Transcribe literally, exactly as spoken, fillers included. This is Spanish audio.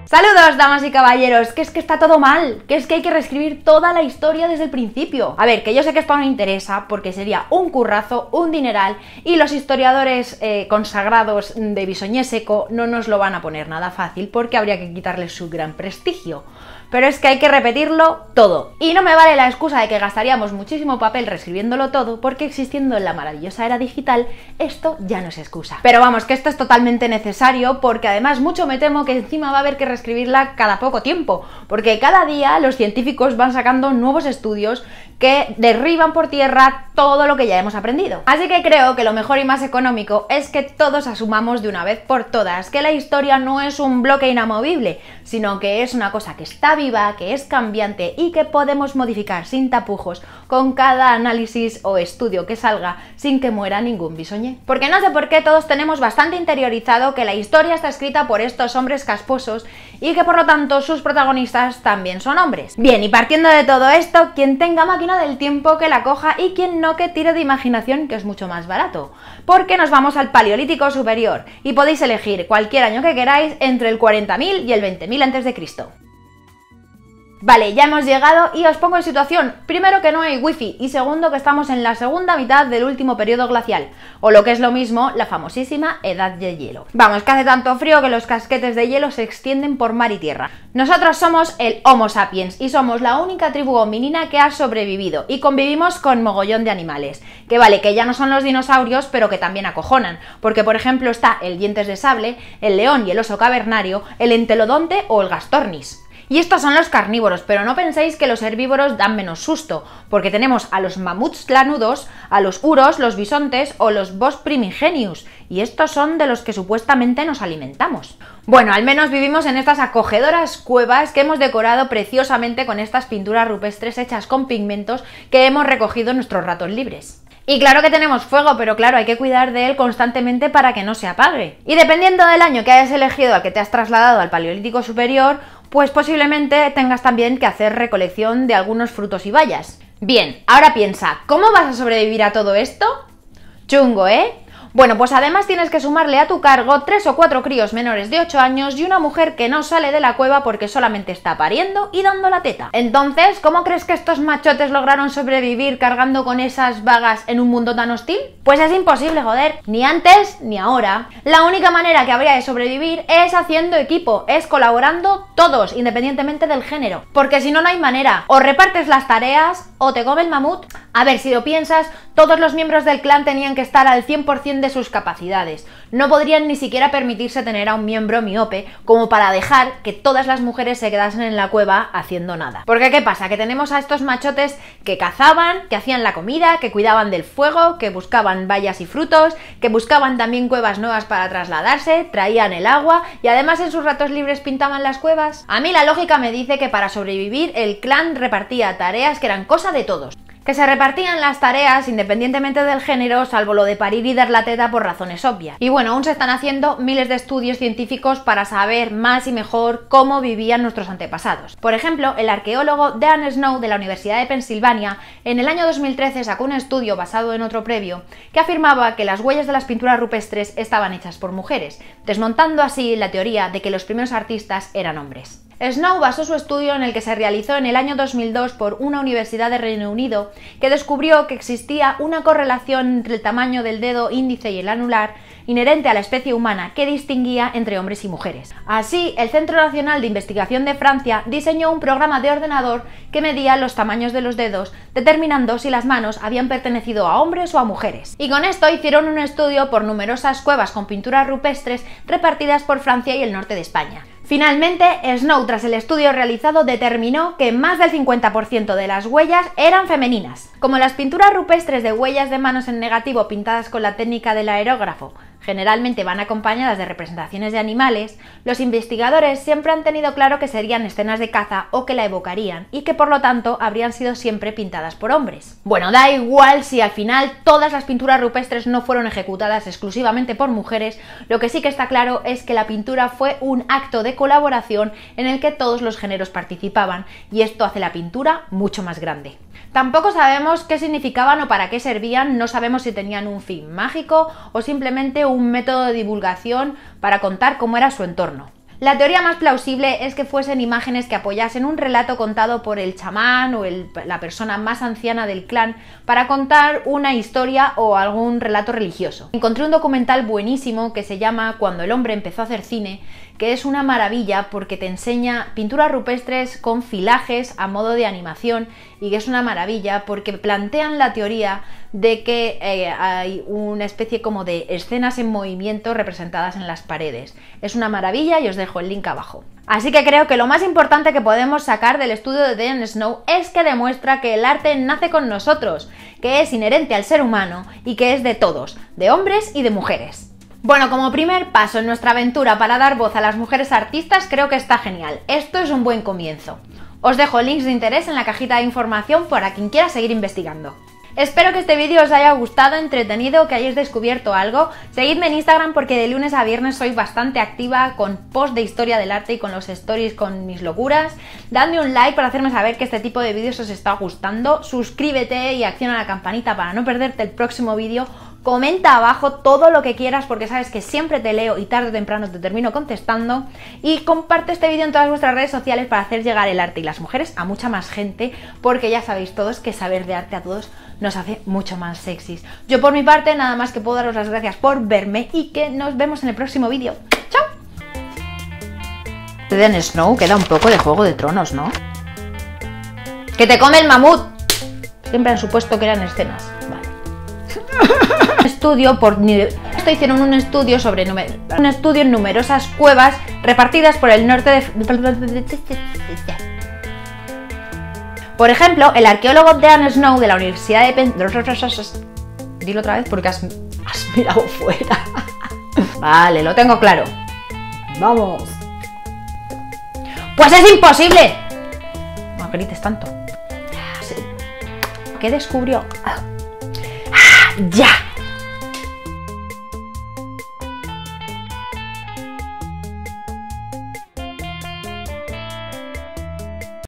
Saludos, damas y caballeros, que es que está todo mal, que es que hay que reescribir toda la historia desde el principio. A ver, que yo sé que esto no interesa porque sería un currazo, un dineral, y los historiadores eh, consagrados de Bisoñé Seco no nos lo van a poner nada fácil porque habría que quitarles su gran prestigio. Pero es que hay que repetirlo todo. Y no me vale la excusa de que gastaríamos muchísimo papel reescribiéndolo todo, porque existiendo en la maravillosa era digital, esto ya no es excusa. Pero vamos, que esto es totalmente necesario, porque además mucho me temo que encima va a haber que reescribirla cada poco tiempo, porque cada día los científicos van sacando nuevos estudios que derriban por tierra todo lo que ya hemos aprendido. Así que creo que lo mejor y más económico es que todos asumamos de una vez por todas que la historia no es un bloque inamovible, sino que es una cosa que está viva, que es cambiante y que podemos modificar sin tapujos con cada análisis o estudio que salga sin que muera ningún bisoñé. Porque no sé por qué todos tenemos bastante interiorizado que la historia está escrita por estos hombres casposos y que por lo tanto sus protagonistas también son hombres. Bien, y partiendo de todo esto, quien tenga máquina del tiempo que la coja y quien no que tire de imaginación, que es mucho más barato. Porque nos vamos al Paleolítico Superior y podéis elegir cualquier año que queráis entre el cuarenta mil y el veinte mil antes de Cristo. Vale, ya hemos llegado y os pongo en situación. Primero, que no hay wifi, y segundo, que estamos en la segunda mitad del último periodo glacial, o lo que es lo mismo, la famosísima Edad de Hielo. Vamos, que hace tanto frío que los casquetes de hielo se extienden por mar y tierra. Nosotros somos el Homo sapiens y somos la única tribu hominina que ha sobrevivido y convivimos con mogollón de animales. Que vale, que ya no son los dinosaurios, pero que también acojonan, porque por ejemplo está el dientes de sable, el león y el oso cavernario, el entelodonte o el gastornis. Y estos son los carnívoros, pero no penséis que los herbívoros dan menos susto, porque tenemos a los mamuts lanudos, a los uros, los bisontes o los bos primigenius, y estos son de los que supuestamente nos alimentamos. Bueno, al menos vivimos en estas acogedoras cuevas que hemos decorado preciosamente con estas pinturas rupestres hechas con pigmentos que hemos recogido en nuestros ratos libres. Y claro que tenemos fuego, pero claro, hay que cuidar de él constantemente para que no se apague. Y dependiendo del año que hayas elegido al que te has trasladado al Paleolítico Superior, pues posiblemente tengas también que hacer recolección de algunos frutos y bayas. Bien, ahora piensa, ¿cómo vas a sobrevivir a todo esto? Chungo, ¿eh? Bueno, pues además tienes que sumarle a tu cargo tres o cuatro críos menores de ocho años y una mujer que no sale de la cueva porque solamente está pariendo y dando la teta. Entonces, ¿cómo crees que estos machotes lograron sobrevivir cargando con esas vagas en un mundo tan hostil? Pues es imposible, joder, ni antes ni ahora. La única manera que habría de sobrevivir es haciendo equipo, es colaborando todos, independientemente del género. Porque si no, no hay manera. O repartes las tareas o te come el mamut. A ver, si lo piensas, todos los miembros del clan tenían que estar al cien por cien de sus capacidades. No podrían ni siquiera permitirse tener a un miembro miope como para dejar que todas las mujeres se quedasen en la cueva haciendo nada. Porque ¿qué pasa? Que tenemos a estos machotes que cazaban, que hacían la comida, que cuidaban del fuego, que buscaban bayas y frutos, que buscaban también cuevas nuevas para trasladarse, traían el agua y además en sus ratos libres pintaban las cuevas. A mí la lógica me dice que para sobrevivir el clan repartía tareas que eran cosa de todos. Que se repartían las tareas independientemente del género, salvo lo de parir y dar la teta por razones obvias. Y bueno, aún se están haciendo miles de estudios científicos para saber más y mejor cómo vivían nuestros antepasados. Por ejemplo, el arqueólogo Dan Snow de la Universidad de Pensilvania en el año dos mil trece sacó un estudio basado en otro previo que afirmaba que las huellas de las pinturas rupestres estaban hechas por mujeres, desmontando así la teoría de que los primeros artistas eran hombres. Snow basó su estudio en el que se realizó en el año dos mil dos por una universidad de Reino Unido que descubrió que existía una correlación entre el tamaño del dedo índice y el anular inherente a la especie humana que distinguía entre hombres y mujeres. Así, el Centro Nacional de Investigación de Francia diseñó un programa de ordenador que medía los tamaños de los dedos, determinando si las manos habían pertenecido a hombres o a mujeres. Y con esto hicieron un estudio por numerosas cuevas con pinturas rupestres repartidas por Francia y el norte de España. Finalmente, Snow, tras el estudio realizado, determinó que más del cincuenta por ciento de las huellas eran femeninas. Como las pinturas rupestres de huellas de manos en negativo pintadas con la técnica del aerógrafo generalmente van acompañadas de representaciones de animales, los investigadores siempre han tenido claro que serían escenas de caza o que la evocarían y que por lo tanto habrían sido siempre pintadas por hombres. Bueno, da igual si al final todas las pinturas rupestres no fueron ejecutadas exclusivamente por mujeres, lo que sí que está claro es que la pintura fue un acto de colaboración en el que todos los géneros participaban y esto hace la pintura mucho más grande. Tampoco sabemos qué significaban o para qué servían, no sabemos si tenían un fin mágico o simplemente un método de divulgación para contar cómo era su entorno. La teoría más plausible es que fuesen imágenes que apoyasen un relato contado por el chamán o el, la persona más anciana del clan para contar una historia o algún relato religioso. Encontré un documental buenísimo que se llama Cuando el hombre empezó a hacer cine, que es una maravilla porque te enseña pinturas rupestres con filajes a modo de animación y que es una maravilla porque plantean la teoría de que eh, hay una especie como de escenas en movimiento representadas en las paredes. Es una maravilla y os dejo el link abajo. Así que creo que lo más importante que podemos sacar del estudio de Dean Snow es que demuestra que el arte nace con nosotros, que es inherente al ser humano y que es de todos, de hombres y de mujeres. Bueno, como primer paso en nuestra aventura para dar voz a las mujeres artistas, creo que está genial. Esto es un buen comienzo. Os dejo links de interés en la cajita de información para quien quiera seguir investigando. Espero que este vídeo os haya gustado, entretenido, que hayáis descubierto algo. Seguidme en Instagram porque de lunes a viernes soy bastante activa con posts de historia del arte y con los stories con mis locuras. Dadme un like para hacerme saber que este tipo de vídeos os está gustando. Suscríbete y acciona la campanita para no perderte el próximo vídeo. Comenta abajo todo lo que quieras porque sabes que siempre te leo y tarde o temprano te termino contestando. Y comparte este vídeo en todas vuestras redes sociales para hacer llegar el arte y las mujeres a mucha más gente, porque ya sabéis todos que saber de arte a todos nos hace mucho más sexys. Yo por mi parte nada más que puedo daros las gracias por verme y que nos vemos en el próximo vídeo. ¡Chao! De Dean Snow queda un poco de Juego de Tronos, ¿no? ¡Que te come el mamut! Siempre han supuesto que eran escenas. Vale. Estudio por esto hicieron un estudio sobre un estudio en numerosas cuevas repartidas por el norte de... Por ejemplo, el arqueólogo Dean Snow de la Universidad de Penn... Dilo otra vez porque has, has mirado fuera. Vale, lo tengo claro. Vamos. ¡Pues es imposible! No grites tanto. ¿Qué descubrió? ¡Ya!